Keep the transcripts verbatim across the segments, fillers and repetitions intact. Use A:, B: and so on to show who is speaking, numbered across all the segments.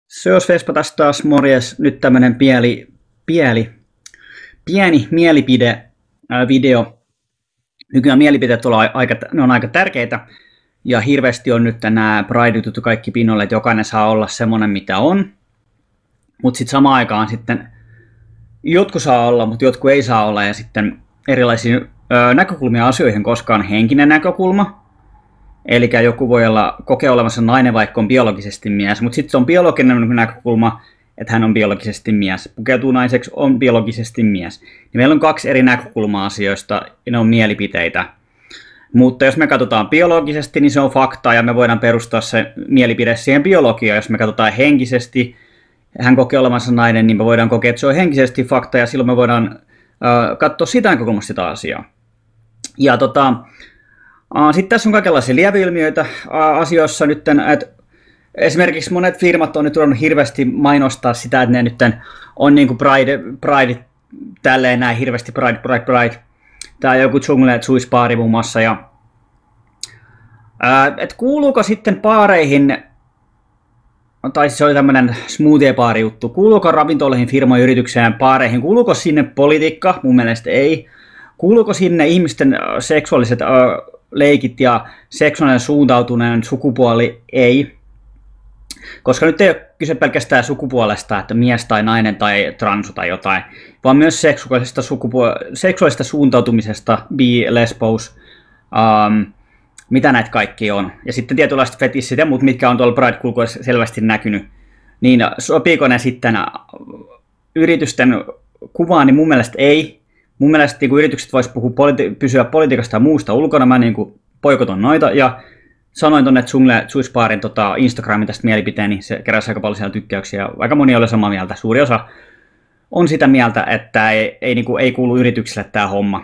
A: Se olisi Vespa tästä taas, morjes. Nyt tämmönen pieni, pieni, pieni mielipide ää, video. Nykyään mielipiteet on aika, ne on aika tärkeitä. Ja hirveästi on nyt nämä Pride-jutut kaikki pinnolle, että jokainen saa olla semmoinen mitä on. Mutta sitten samaan aikaan sitten jotkut saa olla, mutta jotkut ei saa olla. Ja sitten erilaisia ää, näkökulmia asioihin, koska on henkinen näkökulma. Eli joku voi olla kokea olemassa nainen, vaikka on biologisesti mies, mutta sitten se on biologinen näkökulma, että hän on biologisesti mies. Pukeutuu naiseksi, on biologisesti mies. Ja meillä on kaksi eri näkökulmaa asioista, ja ne on mielipiteitä. Mutta jos me katsotaan biologisesti, niin se on fakta, ja me voidaan perustaa se mielipide siihen biologiaan. Jos me katsotaan henkisesti, hän kokee olemassa nainen, niin me voidaan kokea, että se on henkisesti fakta, ja silloin me voidaan äh, katsoa sitä näkökulmasta sitä asiaa. Ja tota... Sitten tässä on kaikenlaisia lieveilmiöitä asioissa nyt, että esimerkiksi monet firmat on nyt ruvennut hirveästi mainostaa sitä, että ne nyt on niin kuin Pride, Pride, tälleen näin hirveästi Pride, Pride, Pride. Tämä joku Jungle Juice baari muun muassa. Ja, että kuuluuko sitten baareihin, tai se oli tämmöinen smoothie-baari juttu, kuuluuko ravintoloihin, firmojen, yritykseen, baareihin, kuuluuko sinne politiikka? Mun mielestä ei. Kuuluuko sinne ihmisten seksuaaliset leikit ja seksuaalinen suuntautuneen sukupuoli? Ei. Koska nyt ei ole kyse pelkästään sukupuolesta, että mies tai nainen tai transu tai jotain, vaan myös seksuaalisesta, sukupuol- seksuaalisesta suuntautumisesta, bi, lesbos, um, mitä näitä kaikki on. Ja sitten tietynlaiset fetissit ja muut, mitkä on tuolla Pride-kulkuessa selvästi näkynyt. Niin sopiiko ne sitten yritysten kuvaan, niin mun mielestä ei. Mun mielestä niin yritykset vois puhua politi- pysyä politiikasta ja muusta ulkona. Mä niin poikoton noita. Ja sanoin tuonne Jungle Juice Barin tota Instagramin tästä mielipiteen, niin se keräsi aika paljon siellä tykkäyksiä. Aika moni oli samaa mieltä. Suuri osa on sitä mieltä, että ei, ei, niin kuin, ei kuulu yrityksille tämä homma.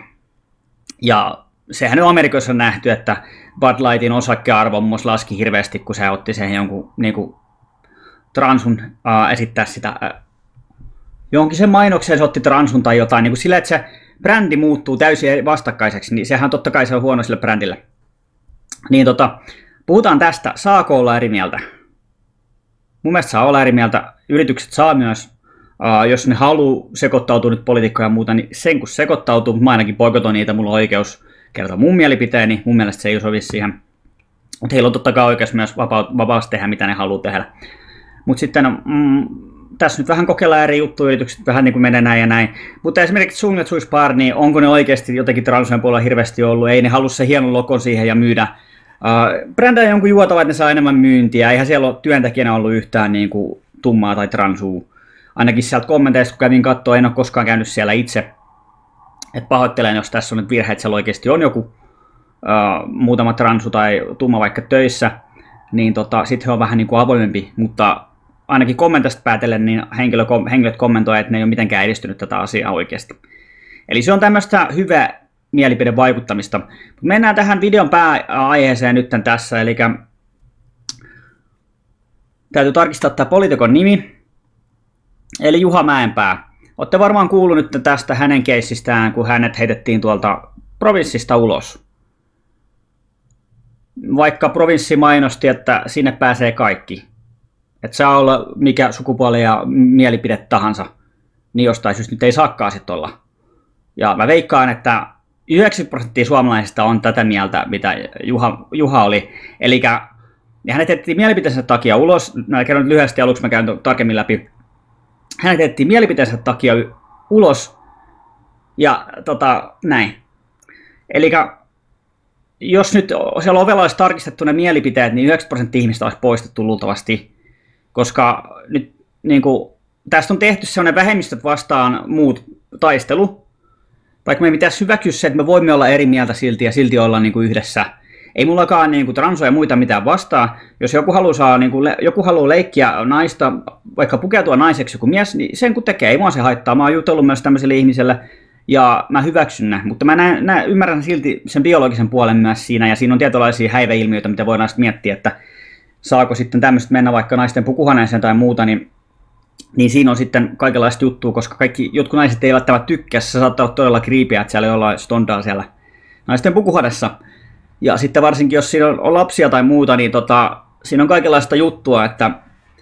A: Ja sehän on Amerikassa nähty, että Bud Lightin osakkearvo muun muassa laski hirveästi, kun se otti sen jonkun niin kuin, transun äh, esittää sitä äh, johonkin sen mainokseen, se otti transun tai jotain, niin kuin sillä, että se brändi muuttuu täysin vastakkaiseksi, niin sehän totta kai se on huono sille brändille. Niin tota, puhutaan tästä, saako olla eri mieltä? Mun mielestä saa olla eri mieltä, yritykset saa myös, uh, jos ne haluaa sekoittautua nyt politiikkoja ja muuta, niin sen kun sekoittautuu, mutta mä ainakin poikoton niitä, mulla on oikeus kertoa mun mielipiteeni, mun mielestä se ei sovi siihen. Mutta heillä on totta kai oikeus myös vapaasti tehdä, mitä ne haluaa tehdä. Mutta sitten mm, tässä nyt vähän kokeillaan eri juttuja, yritykset vähän niin kuin menee näin ja näin. Mutta esimerkiksi Jungle Juice Bar, niin onko ne oikeasti jotenkin transujen puolella hirveästi ollut? Ei ne halua se hienon lokon siihen ja myydä. Uh, brändää jonkun juotava, että ne saa enemmän myyntiä. Eihän siellä ole työntekijänä ollut yhtään niin kuin tummaa tai transua. Ainakin sieltä kommenteista, kun kävin katsoa, en ole koskaan käynyt siellä itse. Et pahoittelen, jos tässä on nyt virhe, että siellä oikeasti on joku uh, muutama transu tai tumma vaikka töissä. Niin tota, sitten he on vähän niin kuin avoimempi, mutta ainakin kommenteista päätellen, niin henkilö, henkilöt kommentoivat, että ne ei ole mitenkään edistynyt tätä asiaa oikeasti. Eli se on tämmöistä hyvää mielipidevaikuttamista. Mennään tähän videon pääaiheeseen nyt tässä, eli täytyy tarkistaa tämä poliitikon nimi, eli Juha Mäenpää. Olette varmaan kuullut nyt tästä hänen keissistään, kun hänet heitettiin tuolta provinssista ulos. Vaikka provinssi mainosti, että sinne pääsee kaikki. Että saa olla mikä sukupuoli ja mielipide tahansa, niin jostain syystä nyt ei saakkaan sitten olla. Ja mä veikkaan, että yhdeksänkymmentä prosenttia suomalaisista on tätä mieltä, mitä Juha, Juha oli. Eli hänet heitettiin mielipiteensä takia ulos. Mä kerron nyt lyhyesti aluksi, mä käyn tarkemmin läpi. Hänet heitettiin mielipiteensä takia ulos. Ja tota, näin. Eli jos nyt siellä ovella olisi tarkistettu ne mielipiteet, niin yhdeksänkymmentä prosenttia ihmistä olisi poistettu luultavasti. Koska nyt niin kuin, tästä on tehty sellainen vähemmistöt vastaan muut taistelu. Vaikka me ei pitäisi hyväksyä se, että me voimme olla eri mieltä silti ja silti olla niin kuin yhdessä. Ei mullakaan niin kuin transoja ja muita mitään vastaa. Jos joku haluaa, saa, niin kuin, joku haluaa leikkiä naista, vaikka pukeutua naiseksi joku mies, niin sen kun tekee, ei mua se haittaa. Mä oon jutellut myös tämmöiselle ihmiselle ja mä hyväksyn ne. Mutta mä näen, näen, ymmärrän silti sen biologisen puolen myös siinä ja siinä on tietynlaisia häiveilmiöitä, mitä voidaan sitten miettiä, että saako sitten tämmöistä mennä vaikka naisten pukuhuoneeseen tai muuta, niin, niin siinä on sitten kaikenlaista juttua, koska kaikki, jotkut naiset eivät välttämättä tykkää, se saattaa olla todella kriipiä, että siellä jollain stondaa siellä naisten pukuhuoneessa. Ja sitten varsinkin, jos siinä on lapsia tai muuta, niin tota, siinä on kaikenlaista juttua, että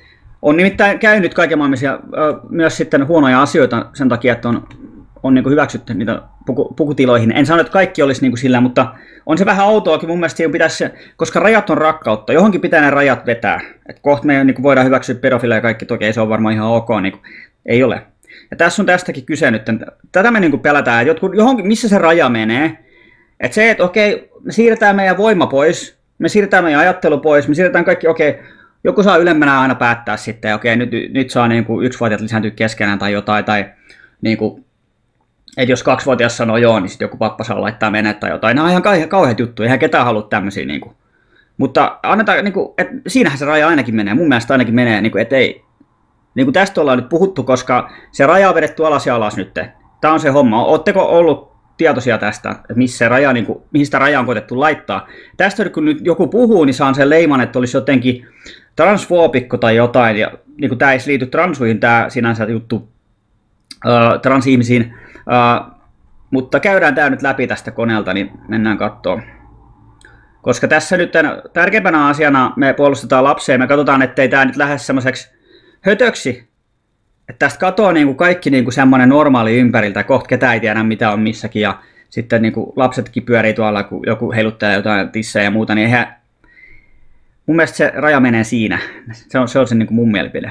A: On nimittäin käynyt kaikenlaisia myös sitten huonoja asioita sen takia, että on, on niin kuin hyväksytty niitä puku, pukutiloihin. En sano, että kaikki olisi niin kuin sillä, mutta on se vähän outoakin mun mielestä, pitäisi, koska rajat on rakkautta. Johonkin pitää ne rajat vetää. Et kohta me niin kuin voidaan hyväksyä pedofileja ja kaikki, toki ei se ole varmaan ihan ok, niin kuin, ei ole. Ja tässä on tästäkin kyse nyt. Tätä me niin kuin pelätään, että jotkut, johonkin, missä se raja menee. Että se, että okei, me siirretään meidän voima pois, me siirretään meidän ajattelu pois, me siirretään kaikki, okei, joku saa ylemmänä aina päättää sitten, okei, nyt, nyt saa niin kuin yksivuotiaat lisääntyä keskenään tai jotain, tai niin kuin, että jos kaksivuotias sanoo joo, niin sitten joku pappa saa laittaa mennä tai jotain. Nämä on ihan kauheat juttuja, eihän ketään halua tämmöisiä. Niin kuin. Mutta annetaan, niin kuin, että siinähän se raja ainakin menee, mun mielestä ainakin menee, niin kuin, että ei. Niin kuin tästä ollaan nyt puhuttu, koska se raja on vedetty alas ja alas nyt. Tämä on se homma. Oletteko ollut tietoisia tästä, että missä se raja, niin kuin, mihin sitä rajaa on koetettu laittaa? Tästä kun nyt joku puhuu, niin saan sen leiman, että olisi jotenkin transfoobikko tai jotain. Ja niin kuin tämä ei liity transuihin, tämä sinänsä juttu uh, transihmisiin. Uh, mutta käydään tämä nyt läpi tästä koneelta, niin mennään katsomaan. Koska tässä nyt tärkeimpänä asiana me puolustetaan lapsia ja me katsotaan, ettei tämä nyt lähde semmoiseksi hötöksi. Että tästä katoaa niin kuin kaikki niin kuin semmoinen normaali ympäriltä, kohta ketään ei tiedä mitä on missäkin ja sitten niin kuin lapsetkin pyörii tuolla, kun joku heiluttelee jotain tissejä ja muuta, niin eihän. Mun mielestä se raja menee siinä. Se on se, on se niin kuin mun mielipide.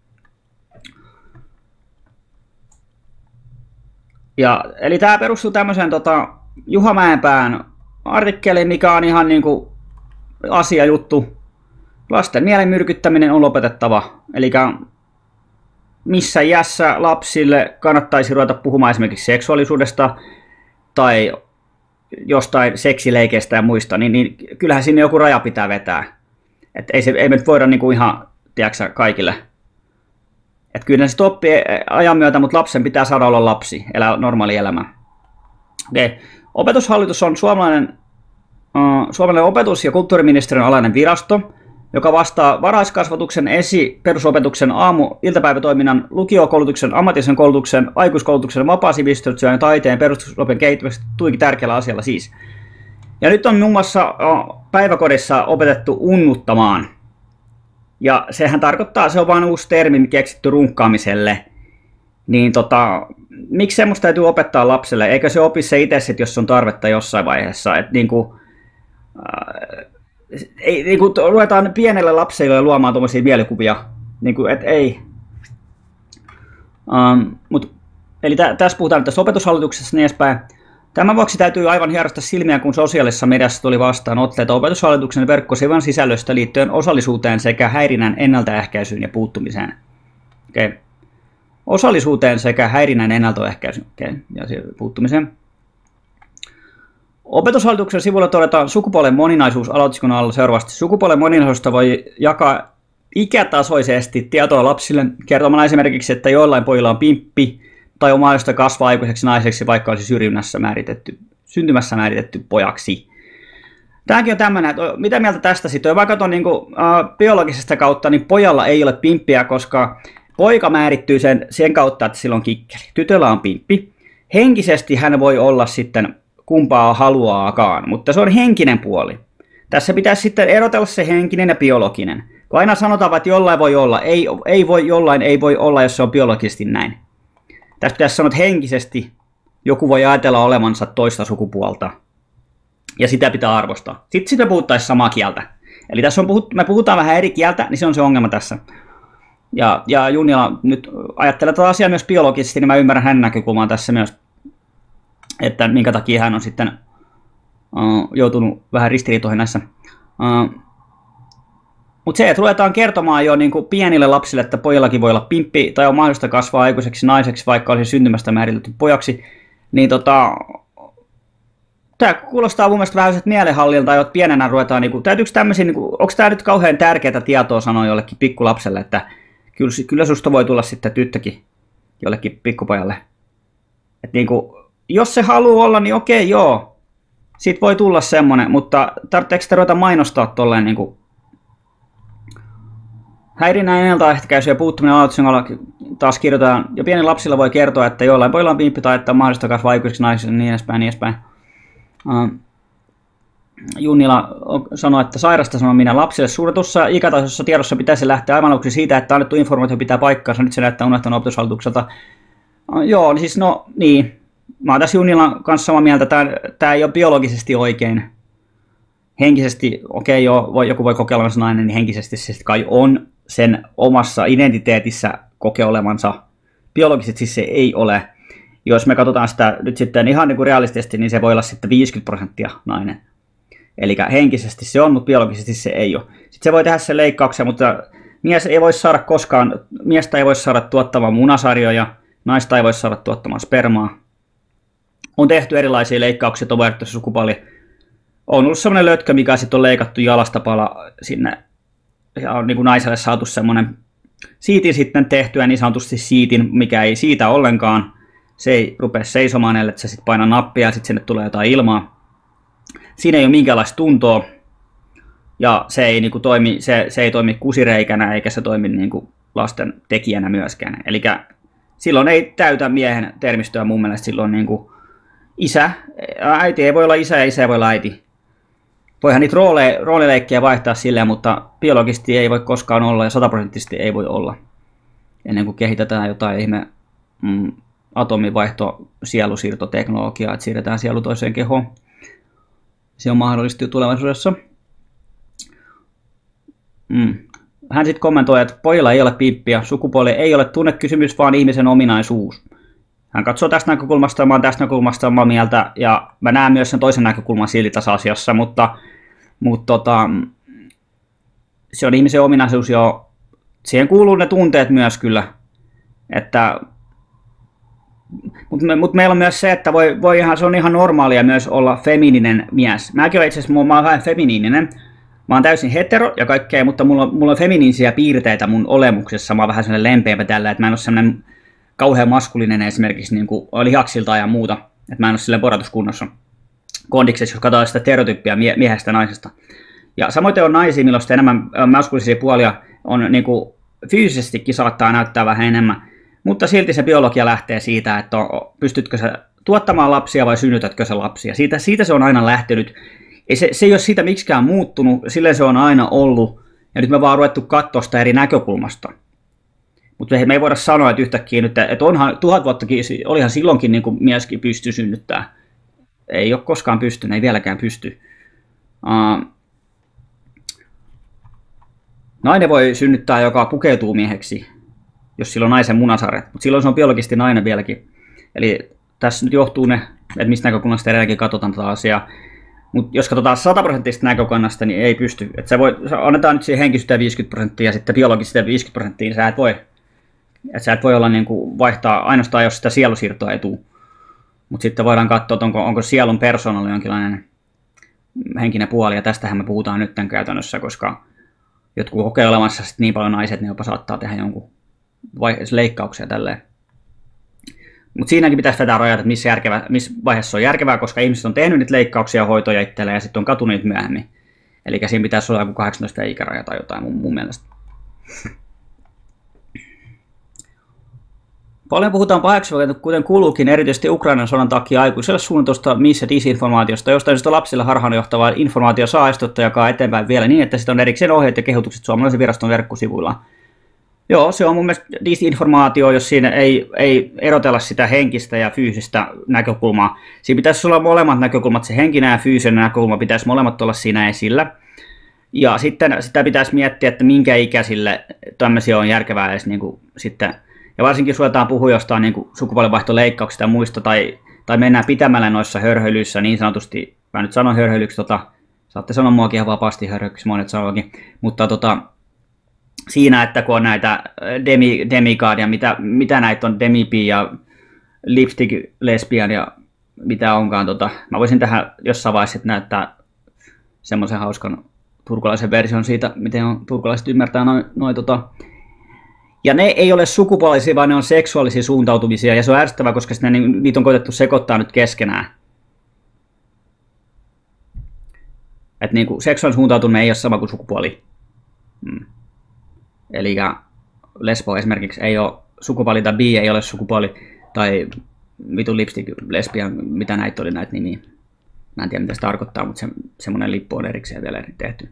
A: Ja, eli tämä perustuu tämmöiseen tota, Juha Mäenpään artikkeliin, mikä on ihan niinku asiajuttu. Lasten mielen myrkyttäminen on lopetettava. Eli missä iässä lapsille kannattaisi ruveta puhumaan esimerkiksi seksuaalisuudesta tai jostain seksileikeistä ja muista, niin, niin kyllähän sinne joku raja pitää vetää. Et ei, se, ei me nyt voida niinku ihan, tiedätkö, kaikille. Että kyllä se oppii ajan myötä, mutta lapsen pitää saada olla lapsi, elää normaali elämä. Okay. Opetushallitus on suomalainen, uh, suomalainen opetus- ja kulttuuriministeriön alainen virasto, joka vastaa varhaiskasvatuksen, esi-, perusopetuksen, aamu-, iltapäivätoiminnan, lukiokoulutuksen, ammatillisen koulutuksen, aikuiskoulutuksen, vapaa-sivistystyön ja taiteen perustuslopien kehittämisestä tuikin tärkeällä asialla siis. Ja nyt on muun muassa uh, päiväkodissa opetettu unnuttamaan. Ja sehän tarkoittaa, se on vain uusi termi keksitty runkkaamiselle. Niin tota, miksi semmoista täytyy opettaa lapselle? Eikö se opi se itse sit, jos on tarvetta jossain vaiheessa? Et niinku, äh, ei, niinku, ruvetaan pienelle lapsille luomaan tuommoisia mielikuvia. Niinku, et ei. Um, mut, eli tä, tässä puhutaan tästä opetushallituksessa niin edespäin. Tämän vuoksi täytyy aivan hierostaa silmiä, kun sosiaalisessa mediassa tuli vastaan otteita opetushallituksen verkkosivun sisällöstä liittyen osallisuuteen sekä häirinnän ennaltaehkäisyyn ja puuttumiseen. Okay. Osallisuuteen sekä häirinnän ennaltaehkäisyyn okay. ja puuttumiseen. Opetushallituksen sivulla todetaan sukupuolen moninaisuus alaotsikon alla seuraavasti. Sukupuolen moninaisuudesta voi jakaa ikätasoisesti tietoa lapsille kertomalla esimerkiksi, että joillain pojilla on pimppi, tai on mahdollista kasvaa aikuiseksi naiseksi, vaikka olisi syrjinnässä määritetty, syntymässä määritetty pojaksi. Tämäkin on tämmöinen, että mitä mieltä tästä sitten? Vaikka tuon niin kuin, äh, biologisesta kautta, niin pojalla ei ole pimppiä, koska poika määrittyy sen, sen kautta, että sillä on kikkeli. Tytöllä on pimppi. Henkisesti hän voi olla sitten kumpaa haluaakaan, mutta se on henkinen puoli. Tässä pitäisi sitten erotella se henkinen ja biologinen. Kun aina sanotaan, että jollain voi olla, ei, ei voi jollain ei voi olla, jos se on biologisesti näin. Tässä pitäisi sanoa, että henkisesti joku voi ajatella olevansa toista sukupuolta, ja sitä pitää arvostaa. Sitten sitä puhuttaisiin samaa kieltä. Eli tässä on puhut, me puhutaan vähän eri kieltä, niin se on se ongelma tässä. Ja, ja Junila nyt ajattelee tätä asiaa myös biologisesti, niin mä ymmärrän hänen näkökulmaan tässä myös, että minkä takia hän on sitten uh, joutunut vähän ristiriitoihin näissä. Uh, Mutta se, että ruvetaan kertomaan jo niin kuin pienille lapsille, että pojillakin voi olla pimppi tai on mahdollista kasvaa aikuiseksi naiseksi, vaikka olisi syntymästä määritelty pojaksi, niin tota, tämä kuulostaa mun mielestä vähän mielenhallilta, että pienenä ruvetaan, niin kuin, täytyykö tämmöisiä, niin kuin, onko tämä nyt kauhean tärkeää tietoa sanoa jollekin pikkulapselle, että kyllä, kyllä susta voi tulla sitten tyttökin jollekin pikkupojalle. Että niin kuin, jos se haluaa olla, niin okei, joo, siitä voi tulla semmoinen, mutta tarvitseeko sitä ruveta mainostaa tolleen niin kuin häirinnän ennaltaehkäisy ja puuttuminen aloituksen taas kirjoitetaan, ja pienen lapsilla voi kertoa, että jollain pojilla on pimppi tai että on mahdollista kasvaa aikuiseksi naisille, niin edespäin, niin edespäin. Uh, Junnila sanoi, että sairasta sanominen lapsille suunnatussa ikätasossa tiedossa pitäisi lähteä aivan aluksi siitä, että annettu informaatio pitää paikkaansa. Nyt se näyttää unohtanut opetushallitukselta. Joo, niin siis no niin. Mä oon tässä Junnilan kanssa samaa mieltä, että tämä ei ole biologisesti oikein. Henkisesti, okei okay, joo, voi, joku voi kokea olevansa nainen, niin henkisesti se kai on sen omassa identiteetissä kokea olevansa. Biologisesti siis se ei ole. Jos me katsotaan sitä nyt sitten ihan niin kuin realistisesti, niin se voi olla sitten viisikymmentä prosenttia nainen. Eli henkisesti se on, mutta biologisesti se ei ole. Sitten se voi tehdä sen leikkauksen, mutta mies ei voi saada koskaan, miestä ei voi saada tuottamaan munasarjoja, naista ei voi saada tuottamaan spermaa. On tehty erilaisia leikkauksia, että on vaihdattu sukupuoli. On ollut semmoinen lötkö, mikä sitten on leikattu jalasta pala sinne. Ja on niin kuin naiselle saatu semmoinen siitin sitten tehtyä, niin sanotusti siitin, mikä ei siitä ollenkaan. Se ei rupea seisomaan, ellei se sitten painaa nappia ja sitten sinne tulee jotain ilmaa. Siinä ei ole minkäänlaista tuntoa. Ja se ei, niin kuin, toimi, se, se ei toimi kusireikänä eikä se toimi niin kuin, lasten tekijänä myöskään. Eli silloin ei täytä miehen termistöä mun mielestä silloin niin kuin, isä. Äiti ei voi olla isä ja isä ei voi olla äiti. Voihan niitä roole, roolileikkiä vaihtaa silleen, mutta biologisesti ei voi koskaan olla ja sataprosenttisesti ei voi olla. Ennen kuin kehitetään jotain ihme mm, atomivaihto sielusiirtoteknologiaa, että siirretään sielu toiseen kehoon. Se on mahdollista jo tulevaisuudessa. Mm. Hän sitten kommentoi, että pojilla ei ole piippiä, sukupuoli ei ole tunnekysymys, vaan ihmisen ominaisuus. Hän katsoo tästä näkökulmasta ja mä oon tästä näkökulmasta samaa mieltä, ja mä näen myös sen toisen näkökulman silti tässä asiassa, mutta, mutta tota, se on ihmisen ominaisuus jo, siihen kuuluu ne tunteet myös kyllä, että, mutta, me, mutta meillä on myös se, että voi, voi ihan, se on ihan normaalia myös olla feminiininen mies. Mäkin olen itse asiassa, mä oon vähän feminiininen, mä oon täysin hetero ja kaikkea, mutta mulla, mulla on feminiinisiä piirteitä mun olemuksessa, mä oon vähän sellainen lempeämpä tällä, että mä en ole sellainen kauhean maskulinen esimerkiksi niin kuin lihaksilta ja muuta, että mä en ole silleen poratuskunnossa kondiksessa, jos katsotaan sitä stereotyyppiä mie- miehestä ja naisesta. Ja samoin on naisia, millä on enemmän maskulisia puolia, on niin kuin fyysisestikin saattaa näyttää vähän enemmän, mutta silti se biologia lähtee siitä, että on, pystytkö sä tuottamaan lapsia vai synnytätkö sä lapsia. Siitä, siitä se on aina lähtenyt. Ei se, se ei ole siitä miksikään muuttunut, silleen se on aina ollut, ja nyt me vaan ruvettu katsoa sitä eri näkökulmasta. Mutta me ei voida sanoa, että yhtäkkiä nyt, että onhan tuhat vuottakin, olihan silloinkin niin kuin mieskin pysty synnyttää. Ei ole koskaan pystynyt, ei vieläkään pysty. Uh, nainen voi synnyttää, joka pukeutuu mieheksi, jos sillä on naisen munasarret, mutta silloin se on biologisesti nainen vieläkin. Eli tässä nyt johtuu ne, että mistä näkökulmasta edelleenkin katsotaan tätä asiaa. Mutta jos katsotaan sataprosenttista näkökannasta, niin ei pysty. Et sä voi, annetaan nyt siihen henkisyyteen viisikymmentä prosenttia ja sitten biologisesti viisikymmentä prosenttia, niin sä et voi. Et sä et voi olla niin kuin vaihtaa ainoastaan, jos sitä sielusiirtoa ei tule. Mutta sitten voidaan katsoa, onko, onko sielun persoonalla jonkinlainen henkinen puoli, ja tästähän me puhutaan nyt käytännössä, koska jotkut kokee olemassa niin paljon naiset, ne jopa saattaa tehdä jonkun leikkauksia tälleen. Mutta siinäkin pitäisi tätä rajata, että missä, järkevä, missä vaiheessa se on järkevää, koska ihmiset on tehnyt niitä leikkauksia ja hoitoja itselleen ja sitten on katunut myöhemmin. Eli siinä pitäisi olla joku kahdeksantoista ikäraja tai jotain mun, mun mielestä. Paljon puhutaan paheksuvalta, kuten kuuluukin erityisesti Ukrainan sodan takia aikuiselle suunnatusta mis- ja disinformaatiosta, jostain syystä lapsille harhaanjohtavaa informaatio saa istuttaa jakaa eteenpäin vielä niin, että sitten on erikseen ohjeet ja kehotukset suomalaisen viraston verkkosivuilla. Joo, se on mun mielestä disinformaatio, jos siinä ei, ei erotella sitä henkistä ja fyysistä näkökulmaa. Siinä pitäisi olla molemmat näkökulmat, se henkinen ja fyysinen näkökulma pitäisi molemmat olla siinä esillä. Ja sitten sitä pitäisi miettiä, että minkä ikäisille tämmöisiä on järkevää edes niin kuin sitten. Ja varsinkin jos ruvetaan puhua jostain niin kuin sukupuolenvaihtoleikkauksista ja muista, tai, tai mennään pitämällä noissa hörhölyissä niin sanotusti, mä nyt sanon hörhölyksi, tota, saatte sanoa muakin ihan vapaasti hörhölyksi, monet sanoakin, mutta tota, siinä, että kun on näitä demi, demigaadia, mitä, mitä näitä on, demipi ja lipstick lesbian ja mitä onkaan, tota, mä voisin tähän jossain vaiheessa näyttää semmoisen hauskan turkulaisen version siitä, miten on, turkulaiset ymmärtää noin, noi, tota, ja ne ei ole sukupuolisia, vaan ne on seksuaalisia suuntautumisia, ja se on ärsyttävää, koska ne, niitä on koetettu sekoittaa nyt keskenään. Että niin kuin, seksuaalinen suuntautuminen ei ole sama kuin sukupuoli. Hmm. Eli lesbo esimerkiksi ei ole sukupuoli, tai bi ei ole sukupuoli, tai vitun lipstick, lesbian, mitä näitä oli näitä nimiä. Mä en tiedä mitä se tarkoittaa, mutta se, semmoinen lippu on erikseen vielä tehty.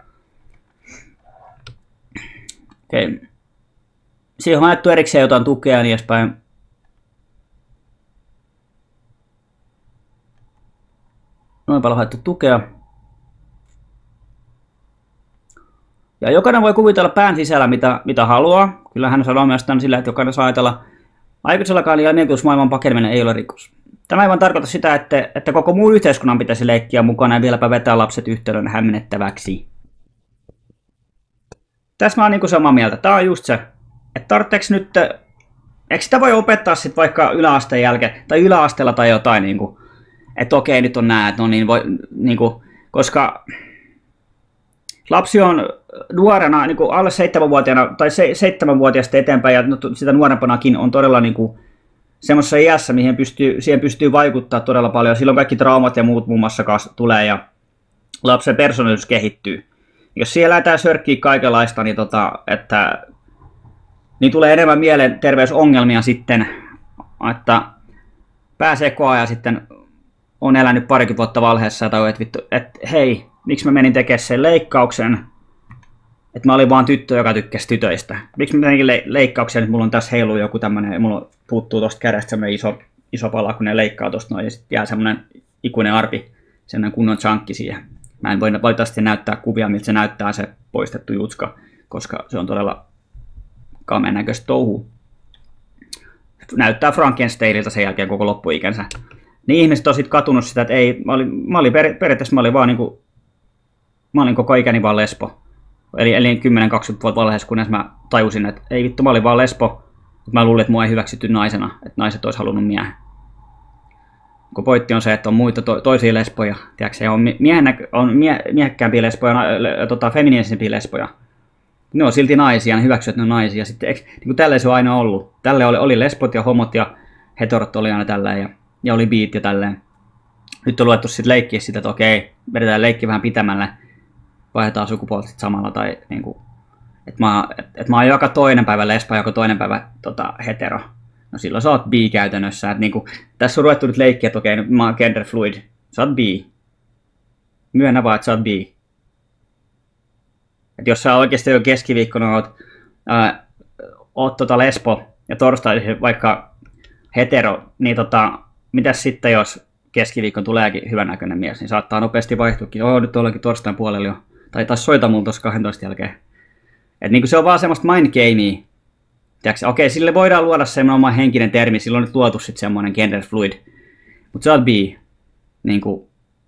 A: Okei. Siihen on haettu erikseen jotain tukea ja niin edespäin. Noin paljon haettu tukea. Ja jokainen voi kuvitella pään sisällä mitä, mitä haluaa. Kyllä hän sanoo myös tämän sillä, että jokainen saa ajatella aikuisellakaan ja maailman pakeneminen ei ole rikos. Tämä ei vaan tarkoita sitä, että, että koko muu yhteiskunnan pitäisi leikkiä mukana ja vieläpä vetää lapset yhteyden hämmennettäväksi. Tässä mä oon niin samaa mieltä. Tämä on just se, että tarvitseeko nyt, eikö sitä voi opettaa sitten vaikka yläasteen jälkeen, tai yläasteella tai jotain, niin kuin, että okei nyt on nää, että no niin, voi, niin kuin, koska lapsi on nuorena, niin kuin alle seitsemänvuotiaana tai se, seitsemänvuotiaasta eteenpäin ja sitä nuorempanakin on todella niin kuin, semmoisessa iässä, mihin pystyy, siihen pystyy vaikuttaa todella paljon. Silloin kaikki traumat ja muut muun muassa tulee ja lapsen persoonallisuus kehittyy. Jos siellä lähdetään sörkkiä kaikenlaista, niin, tota, että, niin tulee enemmän mielenterveysongelmia sitten, että pääsee koa ja sitten on elänyt parikin vuotta valheessa tai että vittu, että hei, miksi mä menin tekemään sen leikkauksen, että mä olin vaan tyttö, joka tykkäsi tytöistä. Miksi mä menin le- leikkauksen, että mulla on tässä heilu joku tämmönen, ja mulla puuttuu tosta kädestä semmoinen iso, iso pala, kun ne leikkaa tosta noin, ja sitten jää semmoinen ikuinen arpi, semmoinen kunnon chunkki siihen. Mä en voi valitettavasti näyttää kuvia, miltä se näyttää se poistettu jutska, koska se on todella kameen näköistä touhua. Näyttää Frankensteinilta sen jälkeen koko loppuikänsä. Niin ihmiset on sitten katunut sitä, että ei, mä olin, mä olin per, periaatteessa mä olin vaan niinku, mä olin koko ikäni vaan lesbo. Eli, eli kymmenen kaksikymmentä vuotta valheessa, kunnes mä tajusin, että ei vittu, mä olin vaan lesbo. Mä luulin, että mua ei hyväksytty naisena, että naiset olisi halunnut miehen. Kun pointti on se, että on muita to, toisia lesboja, tiedätkö, ja on, miehen, on mie, miehekkäämpiä lesboja, ja tota, feminiinisempiä lesboja. Ne on silti naisia, ne hyväksyvät, että ne on naisia. Sitten, niin kuin tälleen se on aina ollut. Tälle oli, oli lesbot ja homot ja heterot oli aina tälleen, ja, ja oli biit ja tälleen. Nyt on luettu sitten leikkiä sitä, että okei, vedetään leikki vähän pitämällä, vaihdetaan sukupuolta sitten samalla, tai niin kuin, että mä, et, et mä oon joka toinen päivä lesbo, joka toinen päivä tota, hetero. No silloin sä oot bi käytännössä. Et niinku, tässä on ruvettu nyt leikkiä, että okei, nyt mä oon gender fluid. Sä oot bi. Myönnä vaan, että sä oot bi. Et jos sä oikeasti jo keskiviikkona oot, ää, oot tota lesbo ja torstaisin vaikka hetero, niin tota, mitäs sitten jos keskiviikkon tuleekin hyvännäköinen mies, niin saattaa nopeasti vaihtuakin. Oo, nyt ollakin torstain puolella jo. Tai taas soita mulla tuossa kahdentoista jälkeen. Et niinku se on vaan semmoista mind gamea. Tiedätkö, okei, sille voidaan luoda semmoinen oma henkinen termi, sillä on nyt luotu sitten semmoinen gender fluid. Mutta sä oot bi. Niin kuin,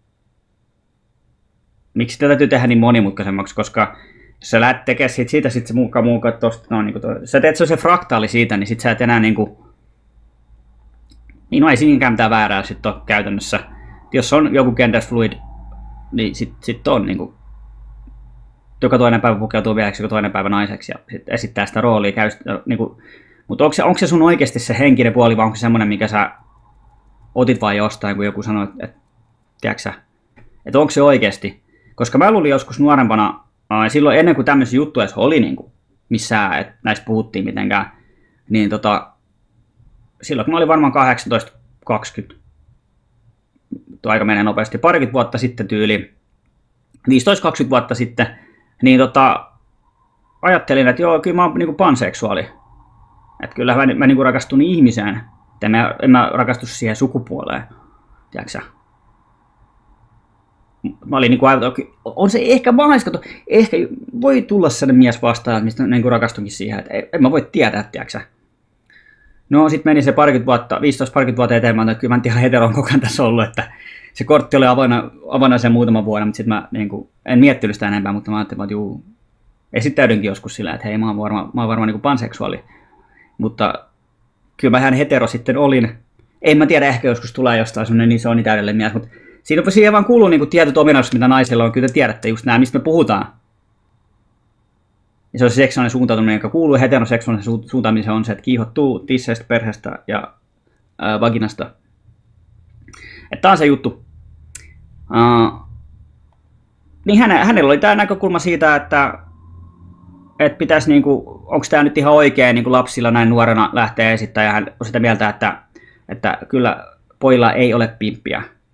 A: miksi tätä täytyy tehdä niin monimutkaisemmaksi, koska jos sä lähdet tekemään siitä, siitä sit se mukaan mukaan tosta, no, niin kuin sä teet se fraktaali siitä, niin sit sä et enää niinku, niin no ei siinäkään mitään väärää sit ole käytännössä. Jos on joku gender fluid, niin sit, sit on niinku, joka toinen päivä pukeutuu mieheksi, joka toinen päivä naiseksi ja sit esittää sitä roolia. Käy, niin kuin, mutta onko se, onko se sun oikeasti se henkinen puoli vai onko se semmoinen, mikä sä otit vaan jostain, kun joku sanoi, että, tiedätkö, että onko se oikeasti. Koska mä luulin joskus nuorempana, silloin ennen kuin tämmöisiä juttuja oli niin kuin, missään, että näistä puhuttiin mitenkään, niin tota, silloin kun mä olin varmaan kahdeksantoista kaksikymmentä, aika menee nopeasti, parikymmentä vuotta sitten tyyli, viisitoista kaksikymmentä vuotta sitten, niin tota, ajattelin, että joo, kyllä mä oon niinku panseksuaali. Että kyllä mä, mä niinku rakastun ihmiseen, että en mä, en mä rakastu siihen sukupuoleen, tiedätkö sä? Mä olin niinku aivan, on se ehkä mahdollista, ehkä voi tulla sellainen mies vastaan, mistä niinku rakastunkin siihen, että en mä voi tietää, tiedätkö sä? No sit meni se parikymmentä vuotta, viisitoista parikymmentä vuotta eteenpäin, että kyllä mä en ihan heteron koko ajan tässä ollut, että se kortti oli avoinna, avoinna sen muutaman vuoden, mutta sitten mä niin kuin, en miettinyt sitä enempää, mutta mä ajattelin, että juu, esittäydynkin joskus sillä, että hei, mä oon varmaan mä oon varma, niin kuin panseksuaali. Mutta kyllä mä ihan hetero sitten olin. En mä tiedä, ehkä joskus tulee jostain semmoinen iso niin täydellinen mies, mutta siinä siihen vaan kuuluu niin kuin tietyt ominaisuudet, mitä naisilla on. Kyllä te tiedätte just nämä, mistä me puhutaan. Ja se on se seksuaalinen suuntautuminen, joka kuuluu heteroseksuaalinen su- suuntaamiseen, on se, että kiihottuu tisseistä, perheestä ja ää, vaginasta. Että tämä on se juttu. Uh, niin häne, hänellä oli tämä näkökulma siitä, että, että pitäisi, niinku, onko tämä nyt ihan oikein niinku lapsilla näin nuorena lähteä esittämään, ja hän on sitä mieltä, että, että kyllä pojilla ei ole pimppiä.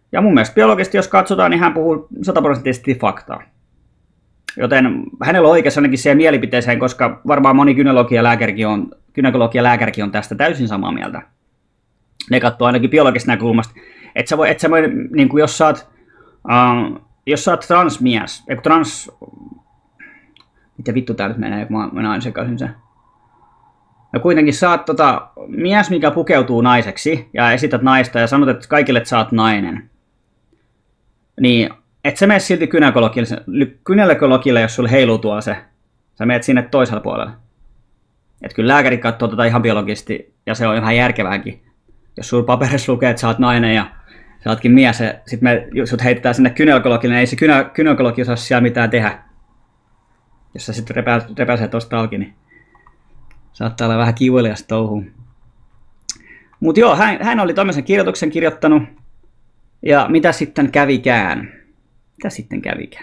A: Ja mun mielestä biologisesti, jos katsotaan, niin hän puhuu sataprosenttisesti faktaa. Joten hänellä on oikeassa ainakin siihen mielipiteeseen, koska varmaan moni gynekologi ja lääkärikin on, gynekologi ja lääkärikin on tästä täysin samaa mieltä. Ne katsoo ainakin biologisesta näkökulmasta. Että sä voi, et sä voi niin kuin jos sä oot, uh, jos sä oot transmies, eiku trans... Mitä vittu tää nyt menee, kun mä, mä näin sekaisin sen. No kuitenkin sä oot tota, mies, mikä pukeutuu naiseksi ja esität naista ja sanot, että kaikille että sä oot nainen. Niin, et sä mene silti gynekologille, gynekologille, jos sulle heiluu tuolla se. Sä menet sinne toisella puolella. Et kyllä lääkärit katsoo tota ihan biologisesti ja se on ihan järkevääkin. Jos sulla paperissa lukee, että sä oot nainen ja sä ootkin mies ja sit me sut heitetään sinne gynekologille, niin ei se gynekologi osaa siellä mitään tehdä. Jos sä sitten repä, repäsee tosta auki, niin saattaa olla vähän kivuliasta touhua. Mut joo, hän, hän oli tämmöisen kirjoituksen kirjoittanut. Ja mitä sitten kävikään? Mitä sitten kävikään?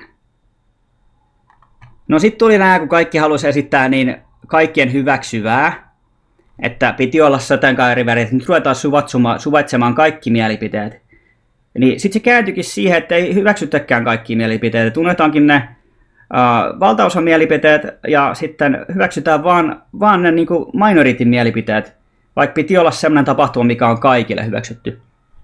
A: No sitten tuli nää, kun kaikki halusi esittää niin kaikkien hyväksyvää. Että piti olla sateenkaan eri värit, että nyt ruvetaan suvaitsemaan kaikki mielipiteet. Niin sitten se kääntyikin siihen, että ei hyväksytäkään kaikki mielipiteet. Tunnetaankin ne Uh, valtaosa mielipiteet ja sitten hyväksytään vaan, vaan ne niin kuin minoritin mielipiteet, vaikka piti olla sellainen tapahtuma, mikä on kaikille hyväksytty.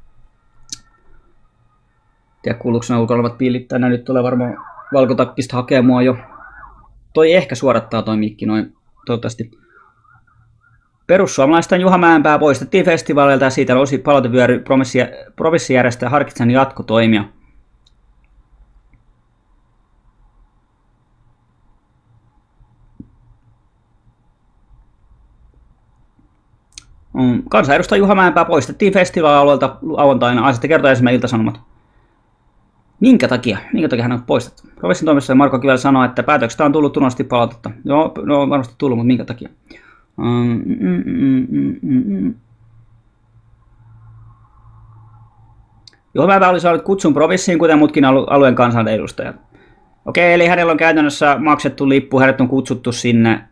A: Tiedä, kuuluuko nämä ulkoilevat pillit tänne, nyt tulee varmaan valkotakkista hakee mua jo. Toi ehkä suodattaa toi mikki noin, toivottavasti. Perussuomalaisten Juha Mäenpää poistettiin festivaaleilta ja siitä nousi palautevyöry provinssijärjestäjä harkitsen jatkotoimia. Kansanedustaja Juha Mäenpää poistettiin festivaalialueelta lauantaina, asiasta kertoi ensimmäinen Ilta-Sanomat. Minkä takia? Minkä takia hän on poistettu? Provinssin toimistossa Marko Kivelä sanoi, että päätöksestä on tullut tunnollisesti palautetta. Joo, no on varmasti tullut, mutta minkä takia? Mm, mm, mm, mm, mm. Juha Mäenpää oli saanut kutsun provinssiin, kuten muutkin alueen kansanedustajat. Okei, eli hänellä on käytännössä maksettu lippu, hänet on kutsuttu sinne.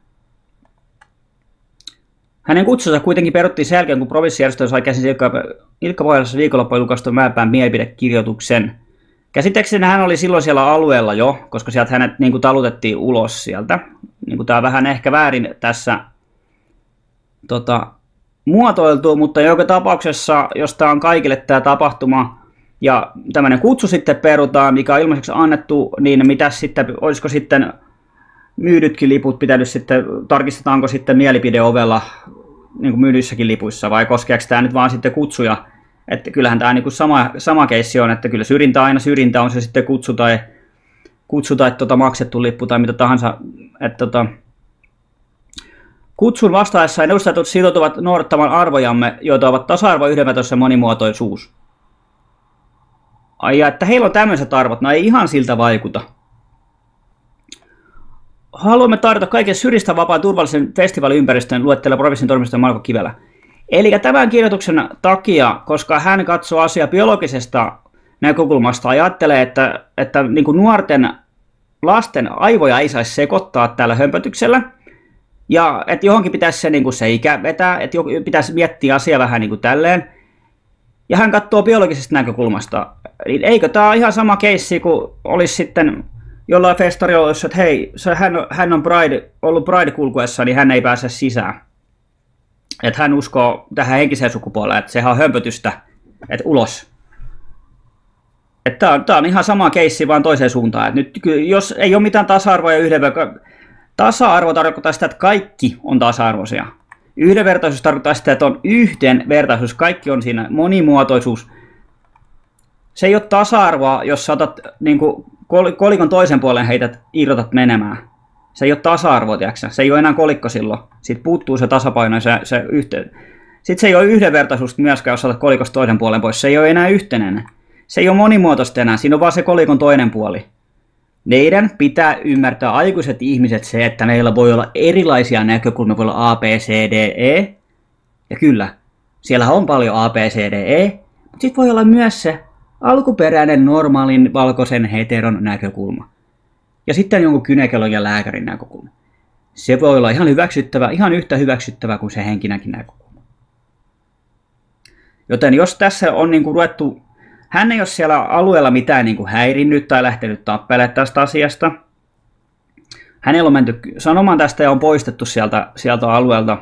A: Hänen kutsunsa kuitenkin peruttiin sen jälkeen, kun provinssijärjestö sai käsin Ilkka, Ilkka Pohjalassa viikonloppuun julkaistun Mäenpään mielipidekirjoituksen. Käsittääkseni hän oli silloin siellä alueella jo, koska sieltä hänet niin kuin talutettiin ulos sieltä. Niin kuin tämä on vähän ehkä väärin tässä tota, muotoiltu, mutta joka tapauksessa, jos tämä on kaikille tämä tapahtuma ja tämmöinen kutsu sitten perutaan, mikä on ilmaiseksi annettu, niin mitä sitten, olisiko sitten myydytkin liput pitänyt sitten, tarkistetaanko sitten mielipideovella niin kuin myydyssäkin lipuissa vai koskeeko tämä nyt vaan sitten kutsuja? Että kyllähän tämä niin kuin sama, sama keissi on, että kyllä syrjintä aina syrjintä on se sitten kutsu tai, kutsu tai tota, maksettu lippu tai mitä tahansa. Että, tota, kutsun vastaessa edustajat sitoutuvat noudattamaan arvojamme, joita ovat tasa-arvo, yhdenvertaisuus ja monimuotoisuus. Ai ja, että heillä on tämmöiset arvot, no ei ihan siltä vaikuta. Haluamme tarjota kaiken syrjistä vapaan turvallisen festivaaliympäristön, luettelee provinssin toimistosta Marko Kivelä. Eli tämän kirjoituksen takia, koska hän katsoo asiaa biologisesta näkökulmasta, ajattelee, että, että niin kuin nuorten lasten aivoja ei saisi sekoittaa tällä hömpötyksellä, ja että johonkin pitäisi se, niin kuin se ikä vetää, että pitäisi miettiä asiaa vähän niin kuin tälleen, ja hän katsoo biologisesta näkökulmasta. Eli eikö tämä ole ihan sama keissi kuin olisi sitten jollain festarilla, jossa, että hei, hän, hän on Pride, ollut Pride-kulkuessa, niin hän ei pääse sisään. Että hän uskoo tähän henkiseen sukupuoleen, että sehän on hömpötystä, että ulos. Että tämä on, tämä on ihan sama keissi, vaan toiseen suuntaan. Että nyt, jos ei ole mitään tasa-arvoa ja yhdenvertaisuus, tasa-arvo tarkoittaa sitä, että kaikki on tasa-arvoisia. Yhdenvertaisuus tarkoittaa sitä, että on yhdenvertaisuus, kaikki on siinä, monimuotoisuus. Se ei ole tasa-arvoa, jos sä otat niin kuin kolikon toisen puolen heität, irrotat menemään. Se ei ole tasa-arvoa, tiiäksä. Se ei ole enää kolikko silloin. Siitä puuttuu se tasapaino ja se, se yhteen. Sitten se ei ole yhdenvertaisuus myöskään, jos otat kolikosta toisen puolen pois. Se ei ole enää yhtenäinen. Se ei ole monimuotoista enää. Siinä on vaan se kolikon toinen puoli. Meidän pitää ymmärtää aikuiset ihmiset se, että meillä voi olla erilaisia näkökulmia. Voi olla A, B, C, D, E. Ja kyllä, siellä on paljon A, B, C, D, E. Mutta sitten voi olla myös se alkuperäinen normaalin valkoisen heteron näkökulma. Ja sitten jonkun gynekologian lääkärin näkökulma. Se voi olla ihan hyväksyttävä, ihan yhtä hyväksyttävä kuin se henkinäkin näkökulma. Joten jos tässä on niin kuin ruvettu hän ei ole siellä alueella mitään niin kuin häirinnyt tai lähtenyt tappelemaan tästä asiasta. Hänellä on menty sanomaan tästä ja on poistettu sieltä, sieltä alueelta.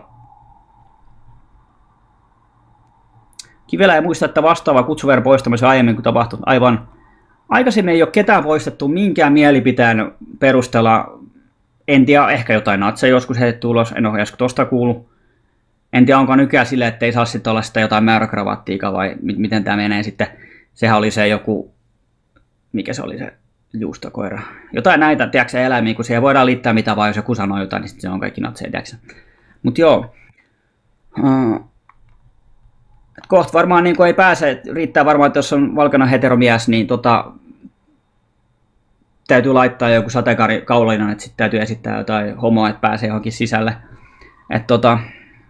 A: Kivelä ei muista, että vastaava kutsuverran poistamisen aiemmin kuin tapahtui. Aivan aikaisemmin ei ole ketään poistettu minkään mielipiteen perusteella. En tiedä, ehkä jotain natseja joskus heitetty ulos, en ole joskus tosta kuullut. En tiedä, onko nykyään silleen, että ei saa sitten olla sitä jotain määräkravattiikaa vai miten tämä menee sitten. Sehän oli se joku, mikä se oli se juustokoira. Jotain näitä, tiedätkö, eläimiä, kun siihen voidaan liittää mitä vaan, jos joku sanoo jotain, niin sitten se on kaikki natseja, tiedätkö. Mutta joo. Uh, kohta varmaan niin ei pääse, riittää varmaan, että jos on valkoinen heteromies, niin tota, täytyy laittaa joku sateenkaari kaulinan, että sitten täytyy esittää jotain homoa, että pääsee johonkin sisälle. Et tota,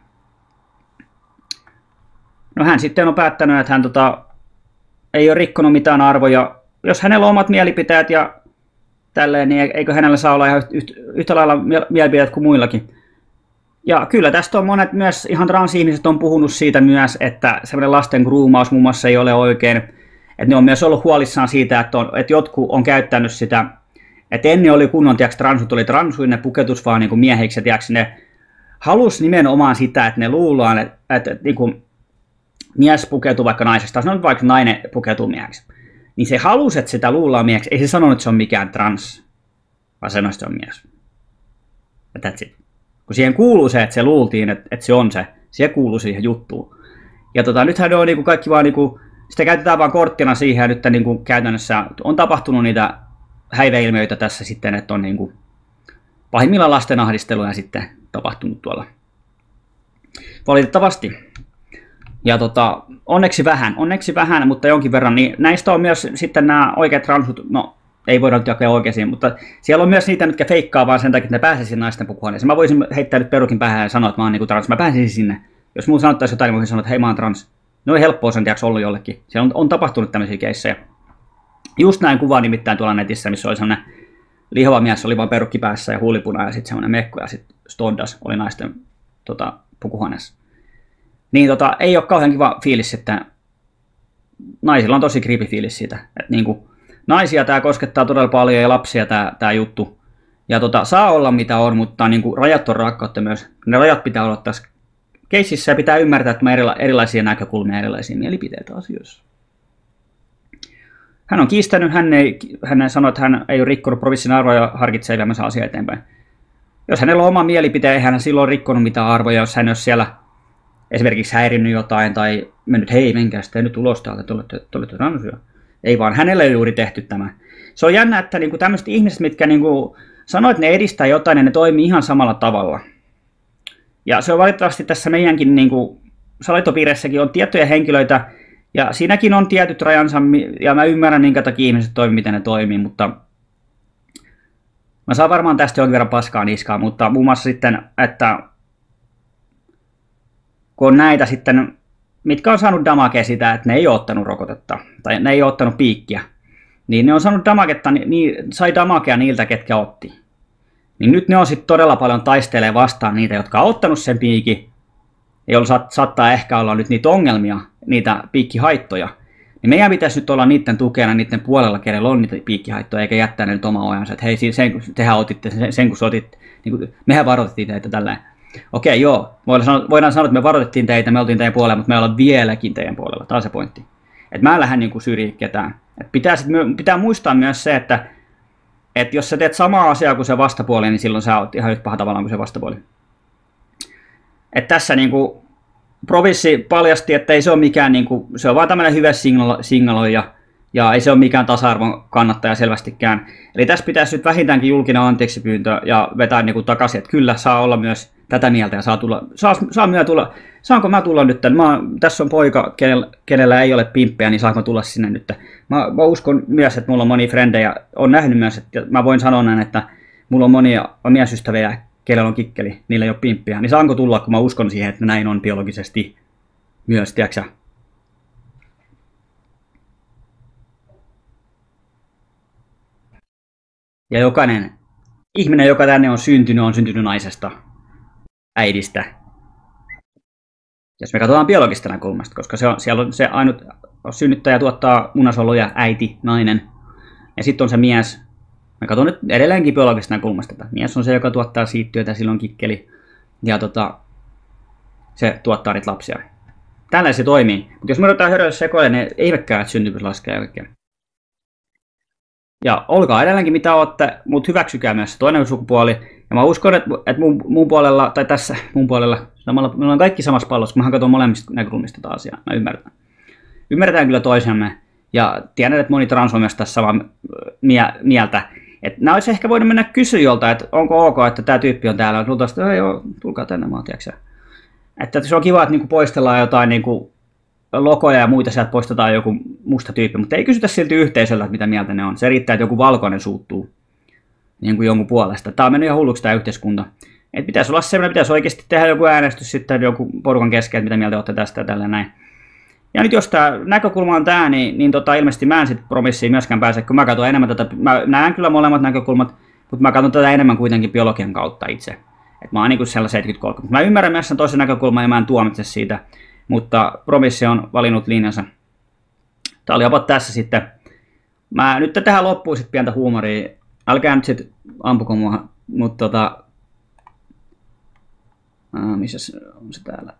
A: no hän sitten on päättänyt, että hän tota, ei ole rikkonut mitään arvoja. Jos hänellä on omat mielipiteet ja tälleen, niin eikö hänellä saa olla ihan yhtä, yhtä lailla mielipiteet kuin muillakin. Ja kyllä tästä on monet myös ihan transihmiset on puhunut siitä myös, että semmoinen lasten groomaus muun muassa ei ole oikein. Että ne on myös ollut huolissaan siitä, että, on, että jotkut on käyttänyt sitä, että ennen oli kunnon, tiiäks, transut oli transuin, ne puketus vaan niin kuin miehiksi, ja tiiäks, ne halusi nimenomaan sitä, että ne luullaan, että, että, että niin kuin mies pukeutuu vaikka naisesta, tai vaikka nainen pukeutuu mieheksi. Niin se halusi, että sitä luullaan mieheksi, ei se sanonut, että se on mikään trans, vaan sanoi, että se on mies. Ja that's it. Kun siihen kuuluu se, että se luultiin, että, että se on se, se kuuluu siihen juttuun. Ja tota, nythän on niin kuin kaikki vaan, niin kuin, sitä käytetään vaan korttina siihen, ja nyt niin kuin käytännössä on tapahtunut niitä häiveilmiöitä tässä sitten, että on niin kuin pahimmillaan lasten ahdisteluja sitten tapahtunut tuolla. Valitettavasti. Ja tota, onneksi vähän, onneksi vähän, mutta jonkin verran. Niin näistä on myös sitten nämä oikeat transut, no ei voida nyt jakaa oikeisiin, mutta siellä on myös niitä, mitkä feikkaa vaan sen takia, että ne pääsisivät naisten pukuhuoneeseen. Mä voisin heittää nyt perukin päähän ja sanoa, että mä oon niinku trans, mä pääsisin sinne. Jos mulla sanottaisiin jotain, niin voisin sanoa, että hei mä oon trans. No ei helppoa sen tiiäks ollut jollekin. Siellä on, on tapahtunut tämmöisiä keissejä. Just näin kuvaa nimittäin tuolla netissä, missä oli sellainen lihava mies, oli vaan perukki päässä ja huulipuna ja sitten semmoinen mekko ja sitten stondas oli naisten tota, pukuhuoneessa. Niin tota, ei ole kauhean kiva fiilis, että naisilla on tosi creepy fiilis siitä. Että niinku, naisia tämä koskettaa todella paljon ja lapsia tämä, tämä juttu. Ja tota, saa olla mitä on, mutta niinku, rajat on rakkautta myös. Ne rajat pitää olla tässä keississä ja pitää ymmärtää, että on erila- erilaisia näkökulmia ja erilaisia mielipiteitä asioissa. Hän on kiistänyt, hän ei, hän sanoi, että hän ei ole rikkonut provinssin arvoja ja harkitsee viemänsä asiaa eteenpäin. Jos hänellä on oma mielipite, ei hän silloin rikkonut mitään arvoja, jos hän olisi siellä esimerkiksi häirinnyt jotain tai mennyt, hei menkää sitten nyt ulos täältä, te olette, te olette ransuja. Ei vaan, hänelle ei juuri tehty tämä. Se on jännä, että niinku tämmöiset ihmiset, mitkä niinku sanoo, että ne edistää jotain, ja ne toimii ihan samalla tavalla. Ja se on valitettavasti tässä meidänkin niinku, salitopiireissäkin on tiettyjä henkilöitä, ja siinäkin on tietyt rajansa, ja mä ymmärrän, minkä takia ihmiset toimii, miten ne toimii, mutta mä saan varmaan tästä jonkin verran paskaa niskaa, mutta muun muassa sitten, että kun on näitä sitten, mitkä on saanut damagea sitä, että ne ei ole ottanut rokotetta, tai ne ei ole ottanut piikkiä, niin ne on saanut damagetta, niin sai damagea niiltä, ketkä otti. Niin nyt ne on sitten todella paljon taistelee vastaan niitä, jotka on ottanut sen piikin, joilla saat, saattaa ehkä olla nyt niitä ongelmia, niitä piikkihaittoja. Niin meidän pitäisi nyt olla niiden tukena, niiden puolella, kenellä on niitä piikkihaittoja, eikä jättää ne nyt omaa ojansa, että hei, sen, tehän otitte sen, sen kun sä otit, niin kuin, mehän varoitettiin teitä tällä. Okei, joo, voidaan sanoa, voidaan sanoa, että me varoitettiin teitä, me oltiin teidän puolella, mutta me ollaan vieläkin teidän puolella, tämä on se pointti. Että mä en lähde niin syrjiä ketään. Et pitää, sit, pitää muistaa myös se, että et jos sä teet samaa asiaa kuin se vastapuoli, niin silloin sä oot ihan yhtä paha tavallaan kuin se vastapuoli. Et tässä niin kuin provinssi paljasti, että ei se ole mikään, niin kuin, se on vaan tämmöinen hyvä signalo, signaloija, ja ei se ole mikään tasa-arvon kannattaja selvästikään. Eli tässä pitäisi nyt vähintäänkin julkinen anteeksipyyntö ja vetää niin kuin takaisin, että kyllä saa olla myös tätä mieltä ja saa tulla, saa, saa minä tulla, saanko mä tulla nyt, mä, tässä on poika, kenellä, kenellä ei ole pimppejä, niin saanko mä tulla sinne nyt. Mä, mä uskon myös, että mulla on monia frendejä, on nähnyt myös, että mä voin sanoa näin, että mulla on monia miesystäviä, kenellä on kikkeli, niillä ei ole pimppiä, niin saanko tulla, kun mä uskon siihen, että näin on biologisesti myös, tiedätkö? Ja jokainen ihminen, joka tänne on syntynyt, on syntynyt naisesta, äidistä. Jos me katsotaan biologista näkökulmasta, koska se on, siellä on se ainut synnyttäjä tuottaa munasoluja, äiti, nainen, ja sitten on se mies. Me katson nyt edelleenkin biologista näkökulmasta, että mies on se, joka tuottaa siittiöitä, silloin kikkeli, ja tota, se tuottaa niitä lapsia. Tällä se toimii. Mutta jos me otetaan hörölle sekoille, niin eivätkään syntyvyys laskee kaikkea. Ja olkaa edelleenkin mitä olette, mutta hyväksykää myös se toinen sukupuoli. Ja mä uskon, että, että mun, mun puolella, tai tässä mun puolella, samalla, me ollaan kaikki samassa pallossa, kun mä katson molemmista näkökulmista tätä asiaa. Mä ymmärrän. Ymmärretään kyllä toisemme. Ja tiedän, että moni trans on myös tässä samaa mieltä. Että nämä olisi ehkä voinut mennä kysyä jolta, että onko ok, että tämä tyyppi on täällä. Luultavasti, että joo, tulkaa tänne, mä oon, tiiäksä. Että se on kiva, että niinku poistellaan jotain niinku logoja ja muita, sieltä poistetaan joku musta tyyppi, mutta ei kysytä silti yhteisöltä, että mitä mieltä ne on. Se riittää, että joku valkoinen suuttuu niin kuin jonkun puolesta. Tämä on mennyt ihan hulluksi tämä yhteiskunta. Et pitäisi olla semmoinen, pitäisi oikeasti tehdä joku äänestys sitten joku porukan kesken, että mitä mieltä olette tästä ja tällä näin. Ja nyt jos tämä näkökulma on tämä, niin, niin tota, ilmeisesti mä en sitten promissiin myöskään pääse, kun mä katson enemmän tätä, mä näen kyllä molemmat näkökulmat, mutta mä katson tätä enemmän kuitenkin biologian kautta itse. Et mä oon niin sellainen seitsemänkymmentä kolmekymmentä. Mä ymmärrän myös sen toisen näkökulman ja mä en tuomitse siitä, mutta promissi on valinnut linjansa. Tää oli jopa tässä sitten. Mä nyt tähän loppuun sitten pientä huumoria. Älkää nyt sitten ampuko mua, mutta tota... Ah, missä se on se täällä?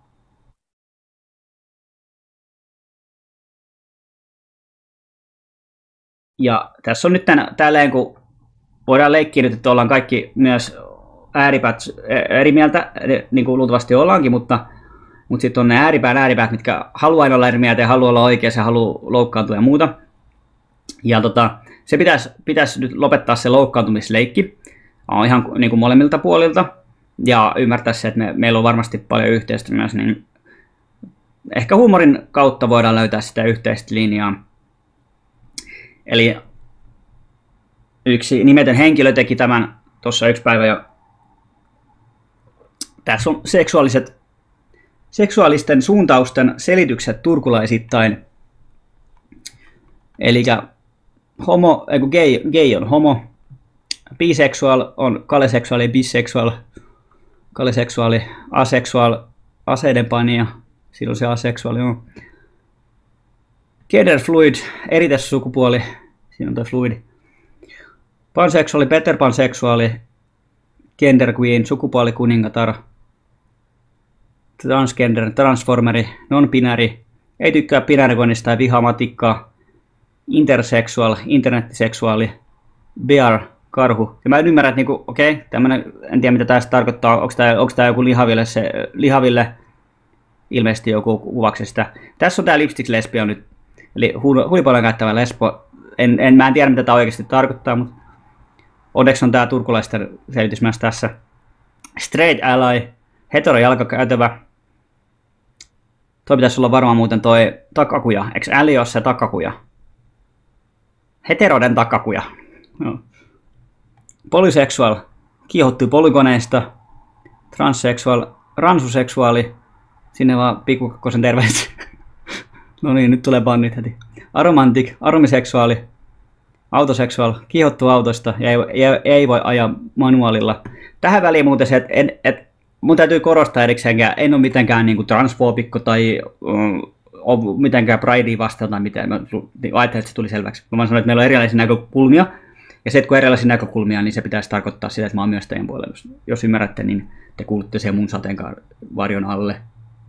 A: Ja tässä on nyt tän, tälleen, kun voidaan leikkiä nyt, että ollaan kaikki myös ääripäät eri mieltä, niin kuin luultavasti ollaankin, mutta, mutta sitten on ne ääripään ääripäät, mitkä haluaa aina olla eri mieltä ja haluaa olla oikeassa ja haluaa loukkaantua ja muuta. Ja tota, se pitäisi, pitäisi nyt lopettaa se loukkaantumisleikki on ihan niin kuin molemmilta puolilta ja ymmärtää se, että me, meillä on varmasti paljon yhteistä myös, niin ehkä huumorin kautta voidaan löytää sitä yhteistä linjaa. Eli yksi nimetön henkilö teki tämän tuossa yksi päivä jo. Tässä on seksuaaliset, seksuaalisten suuntausten selitykset turkulaisittain. Eli homo, eiku gay, gay on homo, bisexual on kaleseksuaali, bisexual, kaleseksuaali, asexual, aseidenpanija, silloin se asexuaali on. Gender fluid, erityssukupuoli, siinä on tuo fluid. Panseksuaali, Peter panseksuaali, gender queen, sukupuolikuningatar. Transgender, transformeri, non-binary, ei tykkää binäärikoinnista tai vihaa matikkaa. Intersexual, internettiseksuaali, bear, karhu. Ja mä en ymmärrä, että niinku, okei, okay, tämmönen, en tiedä mitä tästä tarkoittaa, onko tää, onko tää joku lihaville, se, lihaville ilmeisesti joku kuvaksi sitä. Tässä on tää lipstick lesbia nyt, eli hulipuolen käyttävä lesbo. En, en, mä en tiedä mitä tää oikeasti tarkoittaa, mutta onneksi on tää turkulaisten selitys myös tässä. Straight ally, hetero-jalkakäytävä. Toi pitäisi olla varmaan muuten toi takakuja. Eikö äli ole se takakuja? Heteroiden takakuja. No. Polyseksuaal, kiihottuu polygoneista. Transseksuaal, ransuseksuaali. Sinne vaan pikkukakkosen terveys. No niin, nyt tulee bannit heti. Aromantik, aromiseksuaali. Autoseksuaal, kiihottuu autosta ja ei, ei, ei voi ajaa manuaalilla. Tähän väliin muuten se, että et, et, mun täytyy korostaa erikseenkään, en ole mitenkään niin kuin transfoobikko tai uh, mitenkään pridea vastaan tai mitään. Mä ajattelin, että se tuli selväksi. Mä sanoin, että meillä on erilaisia näkökulmia. Ja se, että kun on erilaisia näkökulmia, niin se pitäisi tarkoittaa sitä, että mä oon myös teidän puolella. Jos, jos ymmärrätte, niin te kuulutte sen mun sateenvarjon alle.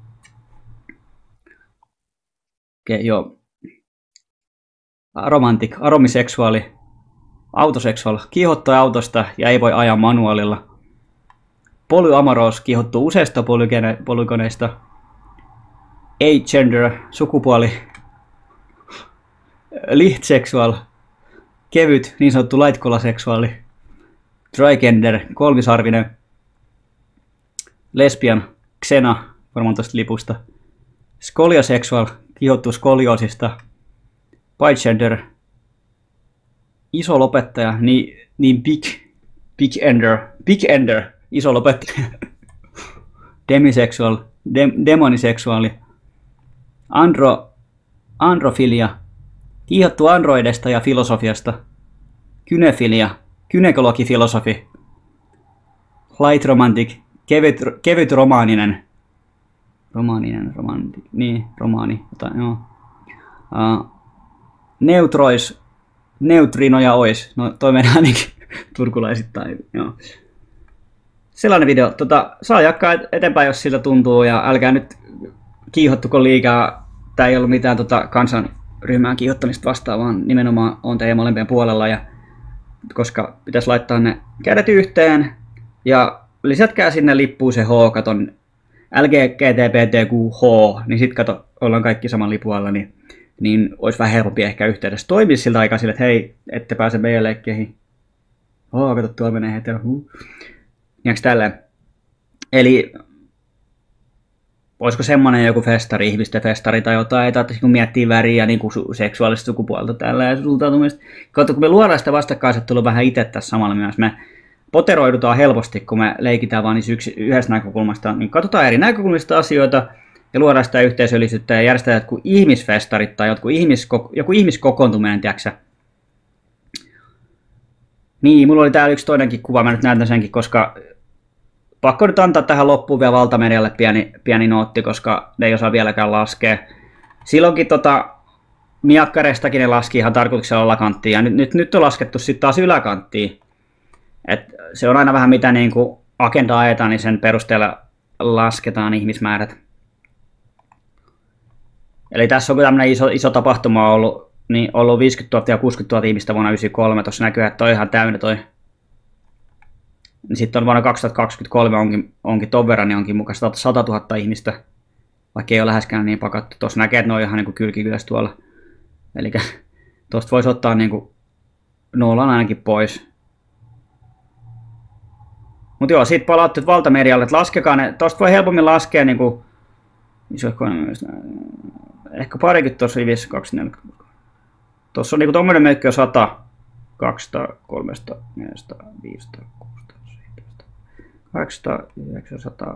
A: Okei, okay, joo. Romantik, aromiseksuaali, autoseksuaal, kiihottaa autosta ja ei voi ajaa manuaalilla. Polyamoros, kiihottuu useista polygoneista. Agender, sukupuoli. Lihtseksuaal, kevyt, niin sanottu light-kolaseksuaali. Trigender, kolmisarvinen. Lesbian, xena, varmaan tuosta lipusta. Skolioseksuaal, kiihottuu skolioosista. Bigender, iso lopettaja, niin, niin big, big ender, big ender, iso lopettaja. Demisexual, dem, demoniseksuaali. Andro, androfilia, kiihottu androidesta ja filosofiasta. Kynefilia, gynekologifilosofi. Light romantic, kevyt, kevyt romaaninen. romaaninen, romanti, niin, romaani, jotain, joo. Uh, neutrois, neutrinoja ois, no toi mennään ainakin turkulaisittain, joo. Sellainen video, tota, saa jakaa eteenpäin, jos siltä tuntuu, ja älkää nyt kiihottuko liikaa, tää ei ollut mitään tota, kansanryhmään kiihottamista vastaan, vaan nimenomaan on teidän molempien puolella, ja koska pitäisi laittaa ne kädet yhteen, ja lisätkää sinne lippuun se H, katon L G B T Q H, niin sit kato, ollaan kaikki saman lipun alla, niin, niin olisi vähän helpompi ehkä yhteydessä toimia siltä aikaa sille, että hei, ette pääse meidän leikkeihin. Oh, kato, tuolla menee hetero. Huh. Niinkö tälleen? Eli olisiko semmoinen joku festari, ihmisten festari tai jotain, ei tarvitsisi miettiä väriä, niin kuin seksuaalista sukupuolta tällä ja suuntautumista. Kato, kun me luodaan sitä vastakkainasettelua vähän itse tässä samalla myös, me poteroidutaan helposti, kun me leikitään vaan yksi, yhdestä näkökulmasta, niin katsotaan eri näkökulmista asioita ja luodaan sitä yhteisöllisyyttä ja järjestetään jotkut ihmisfestarit tai jotkut ihmiskoko, joku ihmiskokoontuminen, tiedätkö? Niin, mulla oli täällä yksi toinenkin kuva, mä nyt näytän senkin, koska pakko nyt antaa tähän loppuun vielä valtamedialle pieni, pieni nootti, koska ne ei osaa vieläkään laskea. Silloinkin tota, miakkareistakin ne laski ihan tarkoituksella alakanttiin, ja nyt, nyt, nyt on laskettu sitten taas yläkanttiin. Et se on aina vähän mitä niin kuin agenda ajetaan, niin sen perusteella lasketaan ihmismäärät. Eli tässä on tämmöinen iso, iso tapahtuma ollut, niin ollut viisikymmentätuhatta ja kuusikymmentätuhatta ihmistä vuonna yhdeksänkymmentäkolme. Tuossa näkyy, että toi on ihan täynnä toi. Sitten on vuonna kaksituhattakaksikymmentäkolme onkin, onkin ton verran, niin onkin mukaan sata tuhatta ihmistä, vaikka ei ole läheskään niin pakattu. Tuossa näkee, että ne on ihan niin kuin kylkikylässä tuolla. Eli tuosta voisi ottaa niin kuin nollan ainakin pois. Mutta joo, siitä palautte valtamedialle, että laskekaa ne, tuosta voi helpommin laskea niin kuin, ehkä parikymmentä tuossa rivissä, kaksikymmentä. Tuossa on niin kuin tommoinen möykki on sata, kaksisataa, kolmesataa, neljäsataa, viisisataa, kuusisataa, seitsemänsataa, kahdeksansataa, yhdeksänsataa.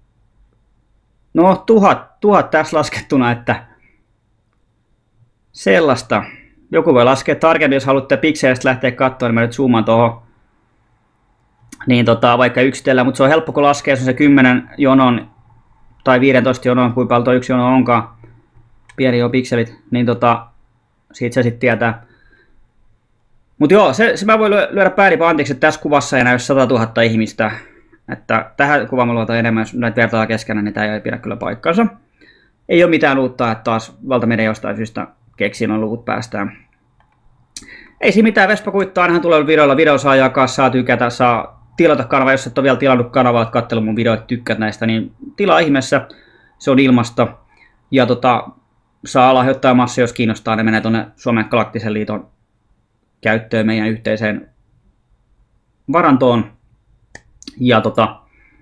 A: No tuhat, tuhat tässä laskettuna, että sellaista. Joku voi laskea tarkemmin, jos haluatte pikselistä lähteä katsomaan, niin mä nyt zoomaan tuohon. Niin tota, vaikka yksitellä, mutta se on helppo kun laskee, jos on se kymmenen jonon tai viisitoista jonon, kuinka paljon tuo yksi jono onkaan, pieni on pikselit, niin tota, siitä se sitten tietää. Mutta joo, se, se mä voin lyödä pääni pantiksi, että tässä kuvassa ei näy sata tuhatta ihmistä, että tähän kuvaan mä luotan enemmän, jos näitä vertaillaan keskenään, niin tämä ei pidä kyllä paikkansa. Ei ole mitään uutta, että taas valtamedia jostain syystä keksiin on luvut päästään. Ei siinä mitään, Vespa kuittaa, ainahan tulee videolla, video saa jakaa, saa tykätä, saa tilata kanava, jos et ole vielä tilannut kanavaa, että katselu mun videoita, tykkäät näistä, niin tilaa ihmeessä, se on ilmasta. Ja tota, saa lahjoittaa massa, jos kiinnostaa, ne menee tuonne Suomen Galaktisen liiton käyttöön meidän yhteiseen varantoon. Ja tota,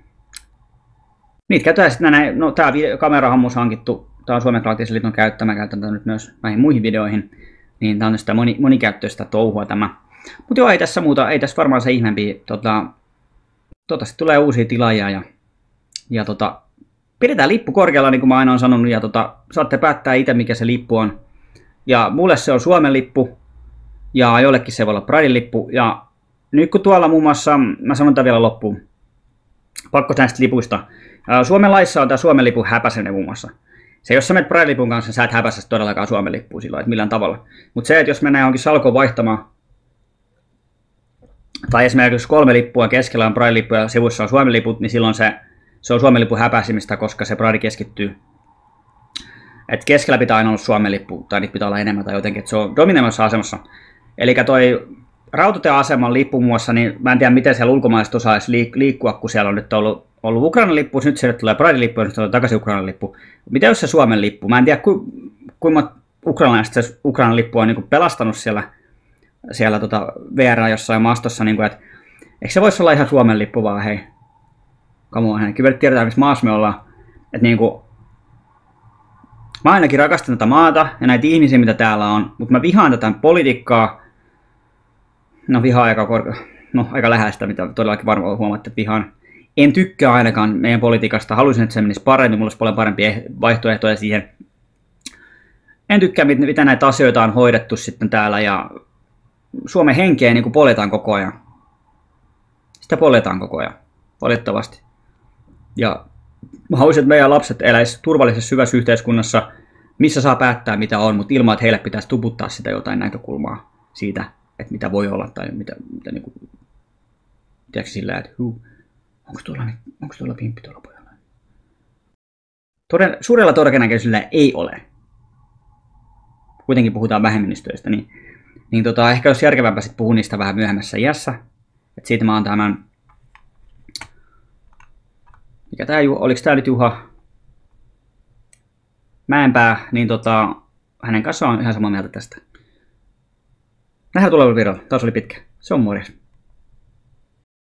A: niitä käytetään sitten näin, no tää kamera on myös hankittu, tää on Suomen Galaktisen liiton käyttö, mä käytän tätä nyt myös näihin muihin videoihin, niin tää on sitä moni, monikäyttöistä touhua tämä. Mutta joo, ei tässä muuta, ei tässä varmaan se ihmeempi, tota, tota sitten tulee uusia tilaajia ja, ja tota, pidetään lippu korkealla, niin kuin mä aina olen sanonut, ja tota, saatte päättää itse, mikä se lippu on. Ja mulle se on Suomen lippu, ja jollekin se voi olla Pridein lippu, ja nyt kun tuolla muun muassa, mä sanon tämän vielä loppuun, pakko näistä lipuista. Suomen laissa on tämä Suomen lipun häpäseminen muun muassa. Se, jos sä menet Pride-lipun kanssa, sä et häpässä todellakaan Suomen lippua silloin, että millään tavalla. Mutta se, että jos mennään johonkin salkoon vaihtamaan, tai esimerkiksi kolme lippua keskellä on Pride-lippu ja sivussa on Suomen liput, niin silloin se, se on Suomen lipun häpäisimistä, koska se Pride keskittyy. Et keskellä pitää aina olla Suomen lippu, tai niitä pitää olla enemmän tai jotenkin, että se on dominoimassa asemassa. Eli toi rautatieaseman lippu muassa, niin mä en tiedä miten siellä ulkomaalaiset osaisi liikkua, kun siellä on nyt ollut, ollut Ukrainan lippu, nyt se tulee Pride-lippu ja nyt tulee takaisin Ukrainan lippu. Mitä jos se Suomen lippu? Mä en tiedä ku, kuinka ukrainalaista se Ukrainan lippu on niin kuin pelastanut siellä, siellä tota V R jossain maastossa, niin kuin, että eikö se voisi olla ihan Suomen lippu vaan, hei, come on, hei, kyllä tiedetään missä maassa me ollaan, että niin kuin, mä ainakin rakastan tätä maata ja näitä ihmisiä, mitä täällä on, mutta mä vihaan tätä politiikkaa. No vihaan aika, korkea. No, aika läheistä, mitä todellakin varmaan huomaatte, että vihaan. En tykkää ainakaan meidän politiikasta. Haluaisin, että se menisi paremmin. Mulla olisi paljon parempia vaihtoehtoja siihen. En tykkää, mitä näitä asioita on hoidettu sitten täällä. Ja Suomen henkeä niin kuin poljetaan koko ajan. Sitä poljetaan koko ajan, valitettavasti. Ja Mä haluaisin, että meidän lapset eläisivät turvallisessa syvässä yhteiskunnassa, missä saa päättää mitä on, mutta ilman, että heille pitäisi tuputtaa sitä jotain näkökulmaa siitä, että mitä voi olla tai mitä, mitä niin kuin, tiedätkö sillä, että huu, onko tuolla, onko tuolla pimppi tuolla pojalla? Toden, suurella todennäköisyydellä ei ole. Kuitenkin puhutaan vähemmistöistä, niin, niin tota, ehkä olisi järkevämpää sitten puhua niistä vähän myöhemmässä iässä. Et siitä mä oon tämän, mikä tää, oliko tää nyt Juha Mäenpää, niin tota, hänen kanssaan on ihan samaa mieltä tästä. Nähdään tulevalla videolla. Taas oli pitkä. Se on morjes.